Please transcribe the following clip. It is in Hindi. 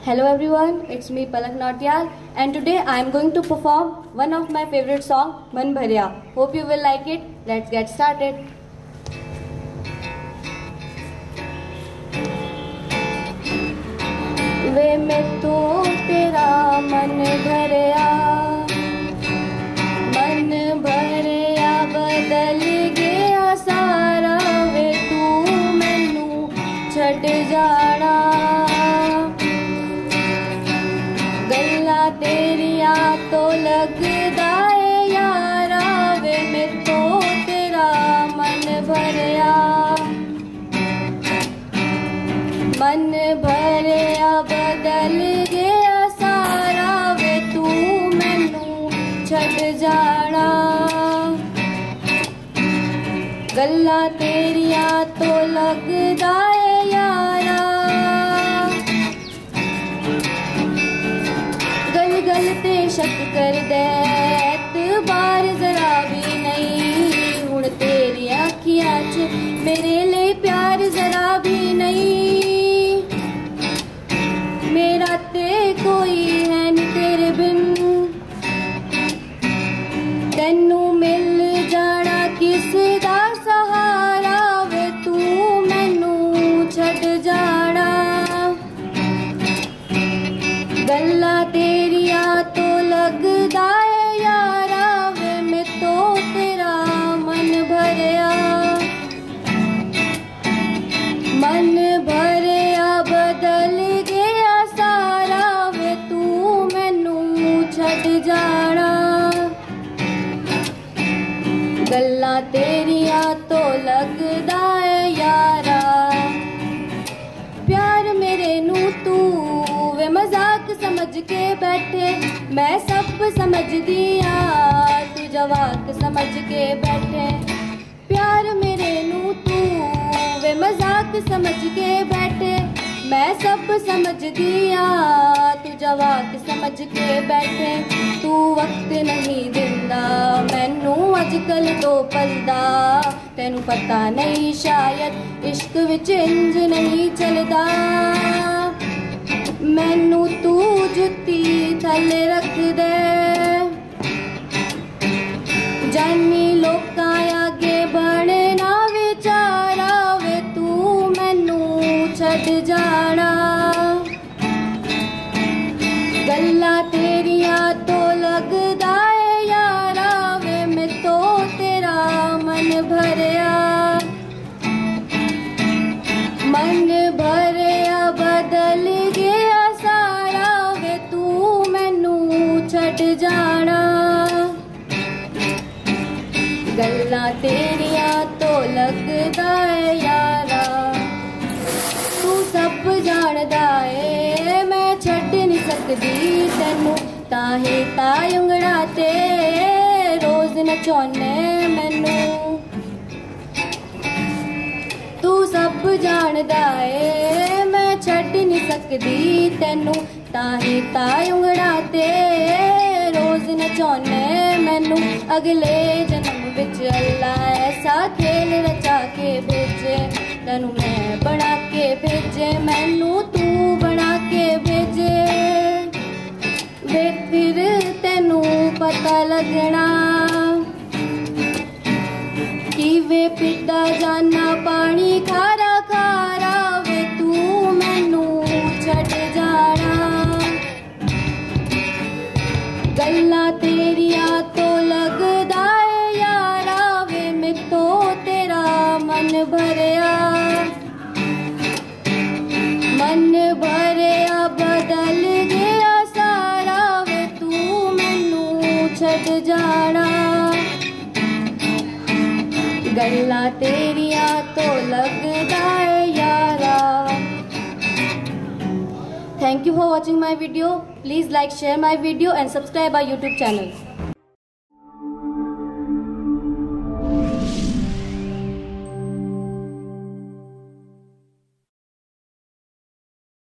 Hello everyone, it's me Palak Nautiyal and today I am going to perform one of my favorite song, Man Bharya. Hope you will like it. Let's get started. वे मैं तो तेरा मन भरया बदल गया सारा वे तू मैनू छड़ जाना गल्लां तेरिया तो लगदा है यारा वे मैं तो तेरा मन भरया बदल गया सारा वे तू मैनू छड़ जाना गल्लां तेरिया तो लगदा है यारा गल ते शक कर दे एतबार जरा भी नहीं हुण तेरी अखियां च मेरे लिए प्यार जरा भी नहीं मेरा ते कोई है नी तेरे बिन तेनू मिल जाना किस दा सहारा वे तू मैनू छड़ जाना गल्लां तेरिया तो लगदा है यारा वे मैं तो तेरा मन भरया बदल गया सारा वे तू मैनू छड़ जाना गल्लां तेरिया तो लगदा है यारा प्यार मेरे नू तू वे मजाक समझ के बैठे मैं सब समझदी आ तू जवाक समझ के बैठे प्यार मेरे नू तू वे मजाक समझ के बैठे मैं सब समझदी आ तू जवाक समझ के बैठे तू वक्त नहीं दिंदा मैनू अजकल तो पलदा तेनू पता नहीं शायद इश्क विच इंज नहीं चलदा मैनू तू जुत्ती थल्ले रख दे जानी लोकां अगे बनना विचारा वे तू मैनू छड़ जाना गल्लां तेरिया तो लगदा है यारा वे मैं तो तेरा मन भरया बदल गया सारा वे तू मैनू छड़ जाना गल्लां तेरिया तो लगदा है यारा तू सब जानदा है मैं छड़ नहीं सकदी तेनू ताही ताई उंगड़ा ते रोज नचाउने मैनू तू सब जानदा है मैं छड़ नहीं सकदी तेनू ताही ताई उंगड़ा ते रोज नचाउने मैनू अगले जन्म विच अल्लाह ऐसा खेल रचा के भेजे तेनू मैं बना के भेजे मैनू तू बना के भेजे वे फिर तेनू पता लगना कि वे पिता जाना पानी खारा खारा वे तू मैनू छड़ जाना गल्लां तेरिया तो लगदा है यारा वे मैं तो तेरा मन भरया बदल गया सारा वे तू मैनू छड़ जाना गल्लां तेरिया तो लगदा है यारा Thank you for watching my video. Please like, share my video and subscribe our YouTube channel.